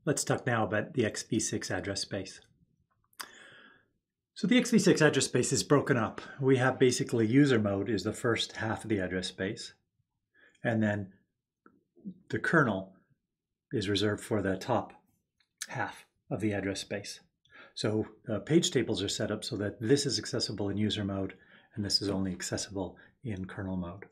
Let's talk now about the XV6 address space. So the XV6 address space is broken up. We have basically user mode is the first half of the address space, and then the kernel is reserved for the top half of the address space. So page tables are set up so that this is accessible in user mode, and this is only accessible in kernel mode.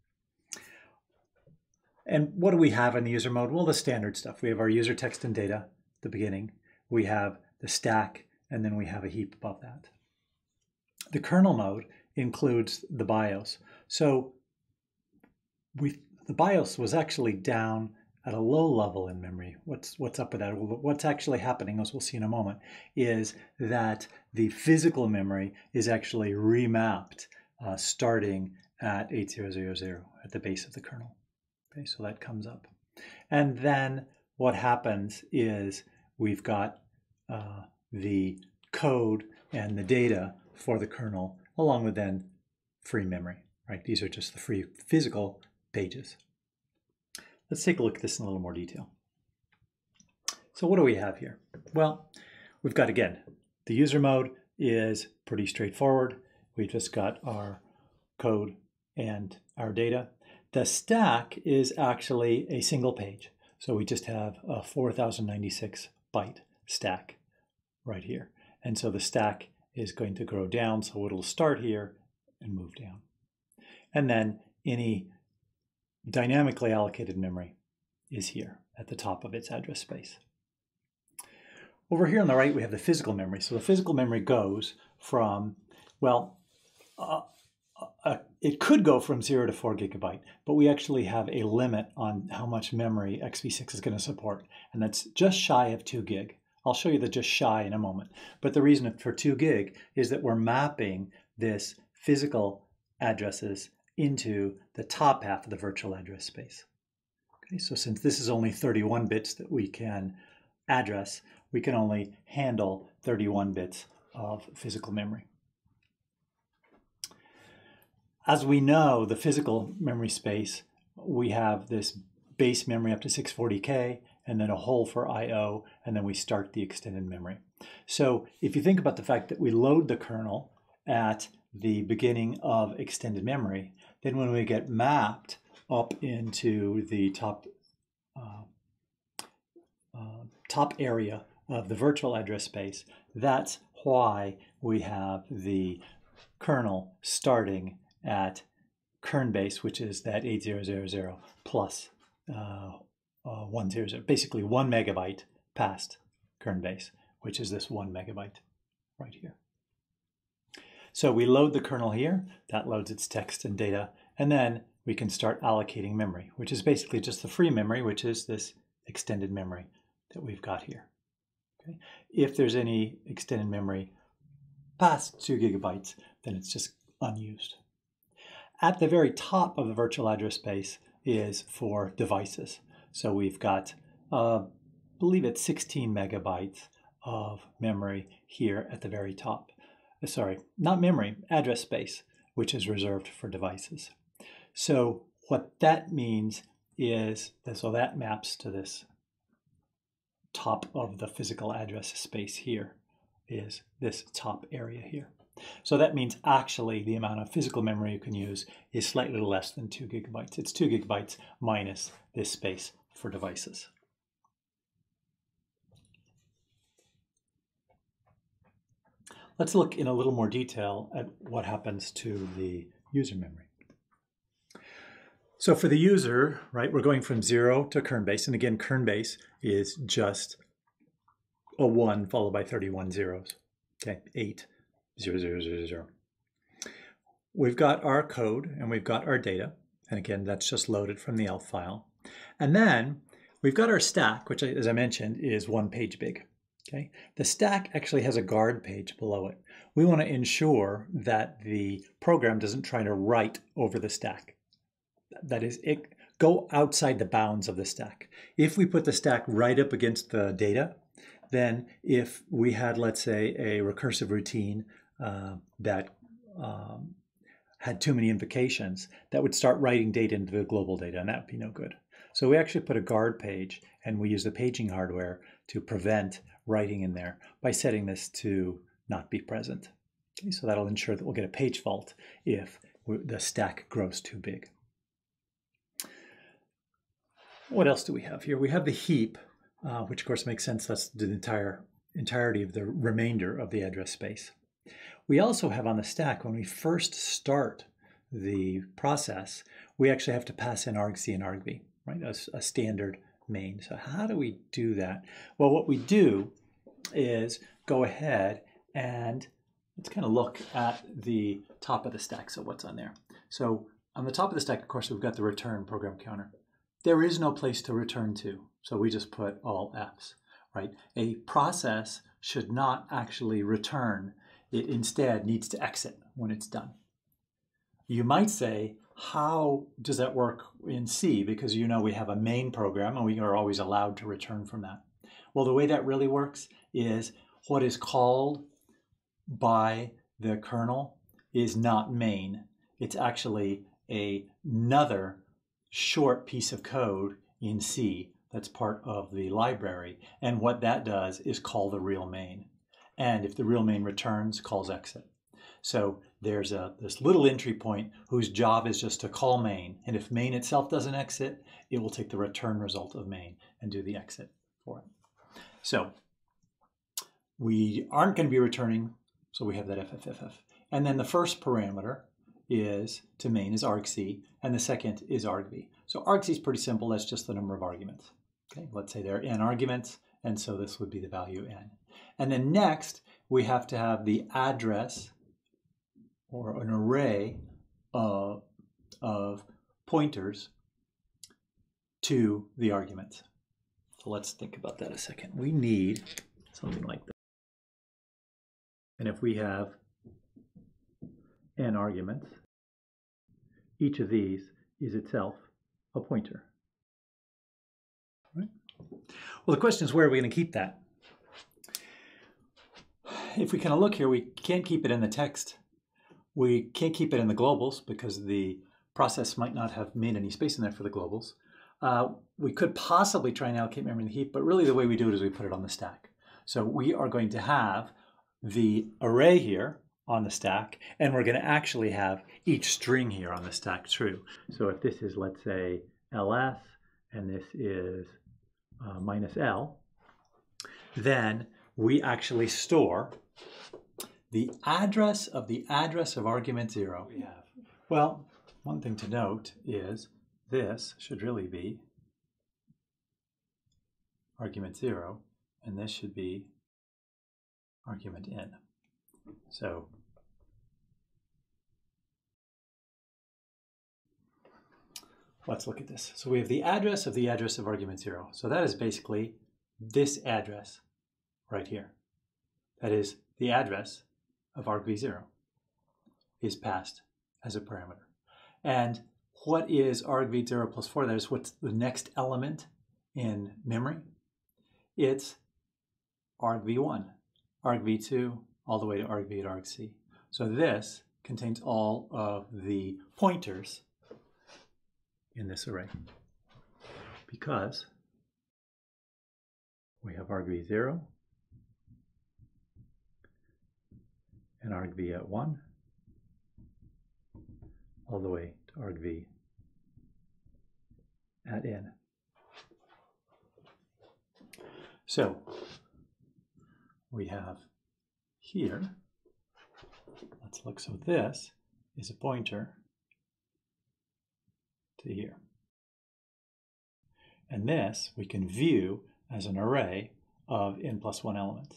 And what do we have in the user mode? Well, the standard stuff. We have our user text and data at the beginning. We have the stack, and then we have a heap above that. The kernel mode includes the BIOS. So the BIOS was actually down at a low level in memory. What's up with that? What's actually happening, as we'll see in a moment, is that the physical memory is actually remapped starting at 8000 at the base of the kernel. Okay, so that comes up. And then what happens is we've got the code and the data for the kernel, along with then free memory, right? These are just the free physical pages. Let's take a look at this in a little more detail. So what do we have here? Well, we've got, again, the user mode is pretty straightforward. We've just got our code and our data. The stack is actually a single page. So we just have a 4096 byte stack right here. And so the stack is going to grow down, so it'll start here and move down. And then any dynamically allocated memory is here at the top of its address space. Over here on the right, we have the physical memory. So the physical memory goes from, well, it could go from 0 to 4 GB, but we actually have a limit on how much memory XV6 is going to support, and that's just shy of 2 gig. I'll show you the just shy in a moment. But the reason for 2 gig is that we're mapping this physical addresses into the top half of the virtual address space. Okay, so since this is only 31 bits that we can address, we can only handle 31 bits of physical memory. As we know, the physical memory space, we have this base memory up to 640K, and then a hole for I/O, and then we start the extended memory. So if you think about the fact that we load the kernel at the beginning of extended memory, then when we get mapped up into the top area of the virtual address space, that's why we have the kernel starting at kern base, which is that 8000 plus 100, basically 1 megabyte past kern base, which is this 1 megabyte right here. So we load the kernel here, that loads its text and data, and then we can start allocating memory, which is basically just the free memory, which is this extended memory that we've got here. Okay? If there's any extended memory past 2 gigabytes, then it's just unused. At the very top of the virtual address space is for devices. So we've got, I believe it's 16 megabytes of memory here at the very top. Sorry, not memory, address space, which is reserved for devices. So what that means is, so that maps to this top of the physical address space here, is this top area here. So that means actually the amount of physical memory you can use is slightly less than 2 gigabytes. It's 2 gigabytes minus this space for devices. Let's look in a little more detail at what happens to the user memory. So for the user, right, we're going from 0 to kern base. And again, kern base is just a 1 followed by 31 zeros. Okay, 8, 0, 0, 0, 0. We've got our code and we've got our data. And again, that's just loaded from the ELF file. And then we've got our stack, which, as I mentioned, is 1 page big. Okay, the stack actually has a guard page below it. We want to ensure that the program doesn't try to write over the stack. That is, go outside the bounds of the stack. If we put the stack right up against the data, then if we had, let's say, a recursive routine that had too many invocations, that would start writing data into the global data, and that would be no good. So we actually put a guard page, and we use the paging hardware to prevent writing in there by setting this to not be present. Okay, so that'll ensure that we'll get a page fault if the stack grows too big. What else do we have here? We have the heap, which of course makes sense. That's the entirety of the remainder of the address space. We also have on the stack, when we first start the process, we actually have to pass in argc and argv, right? A standard main. So how do we do that? Well, what we do is go ahead and let's kind of look at the top of the stack. So what's on there? So on the top of the stack, of course, we've got the return program counter. There is no place to return to, so we just put all Fs, right? A process should not actually return. It instead needs to exit when it's done. You might say, how does that work in C? Because you know we have a main program and we are always allowed to return from that. Well, the way that really works is what is called by the kernel is not main. It's actually another short piece of code in C that's part of the library. And what that does is call the real main. And if the real main returns, calls exit. So there's this little entry point whose job is just to call main. And if main itself doesn't exit, it will take the return result of main and do the exit for it. So we aren't going to be returning, so we have that FFFF. And then the first parameter is to main is argc, and the second is argv. So argc is pretty simple. That's just the number of arguments. Okay, let's say there are n arguments, and so this would be the value n. And then next, we have to have the address or an array of pointers to the arguments. So let's think about that a second. We need something like this. And if we have n arguments, each of these is itself a pointer. Right? Well, the question is, where are we going to keep that? If we kind of look here, we can't keep it in the text. We can't keep it in the globals because the process might not have made any space in there for the globals. We could possibly try and allocate memory in the heap, but really the way we do it is we put it on the stack. So we are going to have the array here on the stack, and we're going to actually have each string here on the stack true. So if this is, let's say, ls, and this is minus l, then we actually store the address of argument 0 we have. Well, one thing to note is this should really be argument 0, and this should be argument n. So let's look at this. So we have the address of argument 0. So that is basically this address right here. That is the address of argv0 is passed as a parameter. And what is argv0 plus 4? That is what's the next element in memory. It's argv1, argv2, all the way to argv at argc. So this contains all of the pointers in this array because we have argv0 and argv at 1 all the way to argv at n. So we have here, let's look, so this is a pointer to here. And this we can view as an array of n plus 1 elements.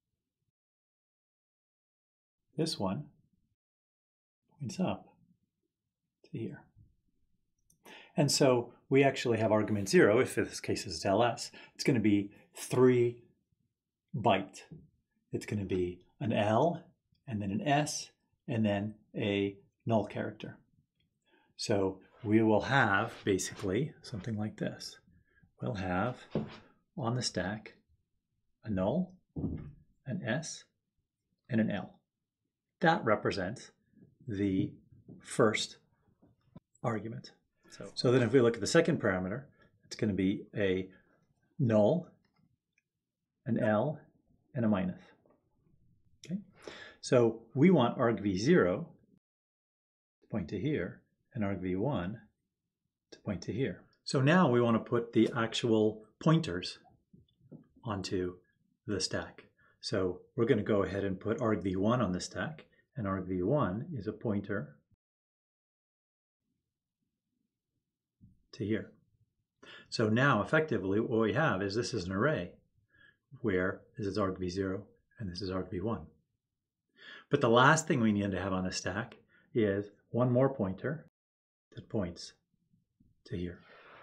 This one points up to here. And so we actually have argument 0, if in this case is ls, it's going to be 3 byte. It's going to be an L, and then an S, and then a null character. So we will have basically something like this. We'll have on the stack a null, an S, and an L. That represents the first argument. So then if we look at the second parameter, It's going to be a null, an L, and a minus. Okay? So we want argv0 to point to here and argv1 to point to here. So now we want to put the actual pointers onto the stack. So we're going to go ahead and put argv1 on the stack, and argv1 is a pointer to here. So now effectively what we have is this is an array where this is argv0 and this is argv1. But the last thing we need to have on the stack is one more pointer that points to here.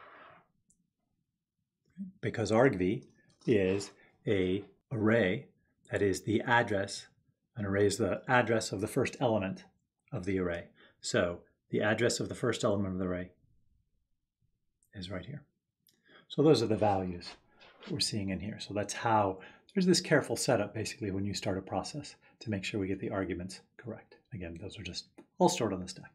Because argv is an array that is the address. An array is the address of the first element of the array. So the address of the first element of the array is right here. So those are the values that we're seeing in here. So that's how, there's this careful setup basically when you start a process to make sure we get the arguments correct. Again, those are just all stored on the stack.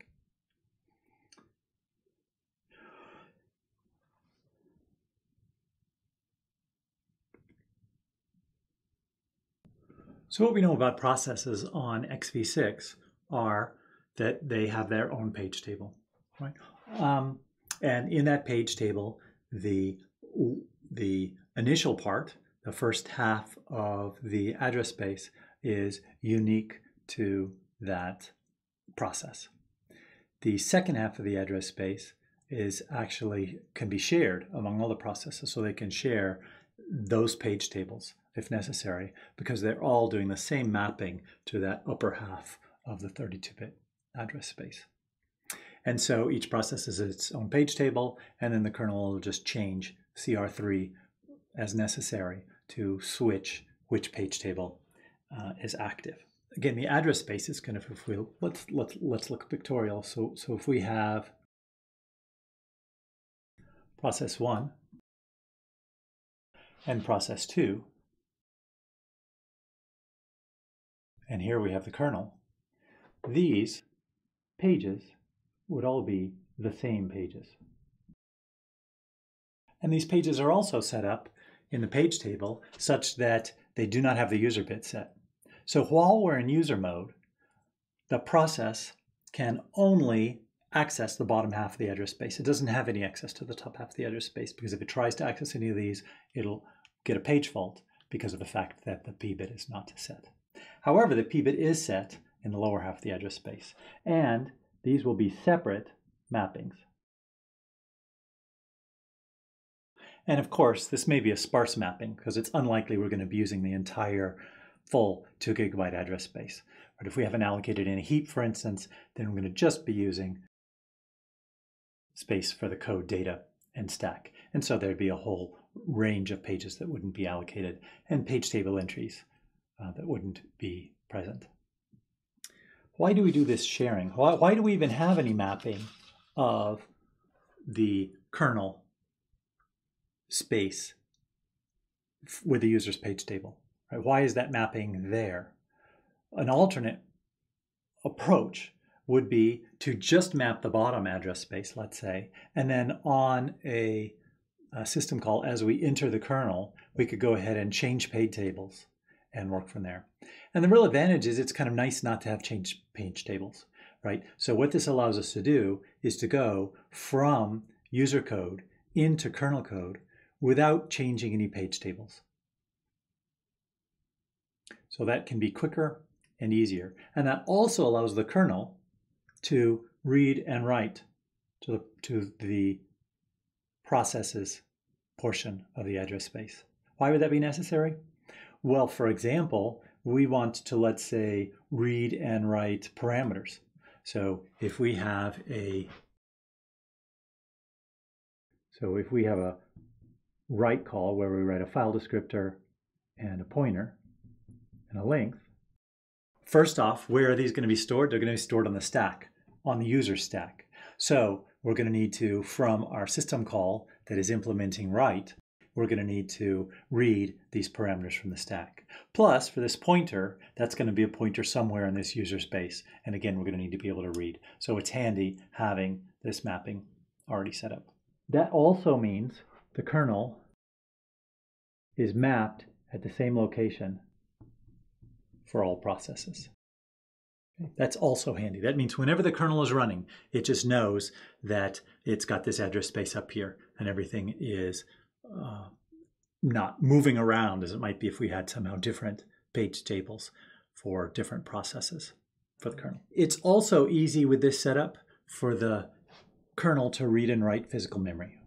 So what we know about processes on XV6 are that they have their own page table, right? And in that page table, the initial part, the first half of the address space, is unique to that process. The second half of the address space is actually can be shared among all the processes, so they can share those page tables if necessary, because they're all doing the same mapping to that upper half of the 32-bit address space. And so each process has its own page table, and then the kernel will just change CR3 as necessary to switch which page table is active. Again, the address space is kind of, if we let's look pictorial. So if we have process 1 and process 2, and here we have the kernel, these pages would all be the same pages. And these pages are also set up in the page table such that they do not have the user bit set. So while we're in user mode, the process can only access the bottom half of the address space. It doesn't have any access to the top half of the address space, because if it tries to access any of these, it'll get a page fault because of the fact that the p-bit is not set. However, the p-bit is set in the lower half of the address space, and these will be separate mappings. And of course, this may be a sparse mapping because it's unlikely we're going to be using the entire full 2 GB address space. But if we haven't allocated in a heap, for instance, then we're going to just be using space for the code, data, and stack. And so there'd be a whole range of pages that wouldn't be allocated, and page table entries that wouldn't be present. Why do we do this sharing? Why do we even have any mapping of the kernel space with the user's page table? Right? Why is that mapping there? An alternate approach would be to just map the bottom address space, let's say, and then on a system call, as we enter the kernel, we could go ahead and change page tables and work from there. And the real advantage is it's kind of nice not to have changed page tables, right? So what this allows us to do is to go from user code into kernel code without changing any page tables. So that can be quicker and easier. And that also allows the kernel to read and write to the processes portion of the address space. Why would that be necessary? Well, for example, we want to, let's say, read and write parameters. So if we have a write call where we write a file descriptor and a pointer and a length, first off, where are these going to be stored? They're going to be stored on the stack, on the user stack. So we're going to need to, from our system call that is implementing write, we're going to need to read these parameters from the stack. Plus, for this pointer, that's going to be a pointer somewhere in this user space. And again, we're going to need to be able to read. So it's handy having this mapping already set up. That also means the kernel is mapped at the same location for all processes. That's also handy. That means whenever the kernel is running, it just knows that it's got this address space up here and everything is not moving around as it might be if we had somehow different page tables for different processes for the kernel. It's also easy with this setup for the kernel to read and write physical memory.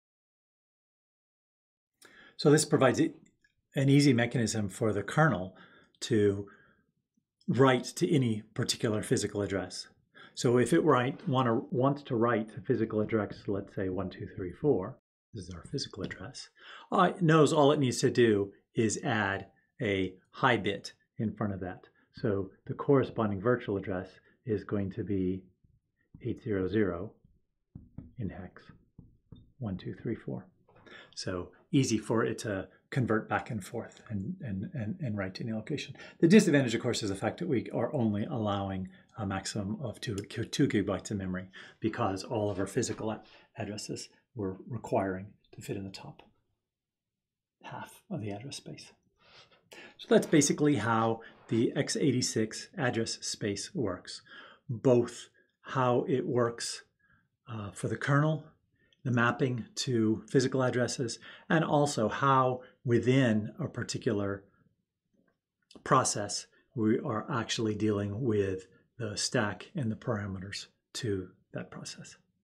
So this provides an easy mechanism for the kernel to write to any particular physical address. So if it wants to write a physical address, let's say 1234, this is our physical address, it knows all it needs to do is add a high bit in front of that. So the corresponding virtual address is going to be 800 in hex 1234. So easy for it to convert back and forth and write to any location. The disadvantage, of course, is the fact that we are only allowing a maximum of 2 gigabytes of memory because all of our physical addresses we're requiring to fit in the top half of the address space. So that's basically how the x86 address space works, both how it works for the kernel, the mapping to physical addresses, and also how within a particular process we are actually dealing with the stack and the parameters to that process.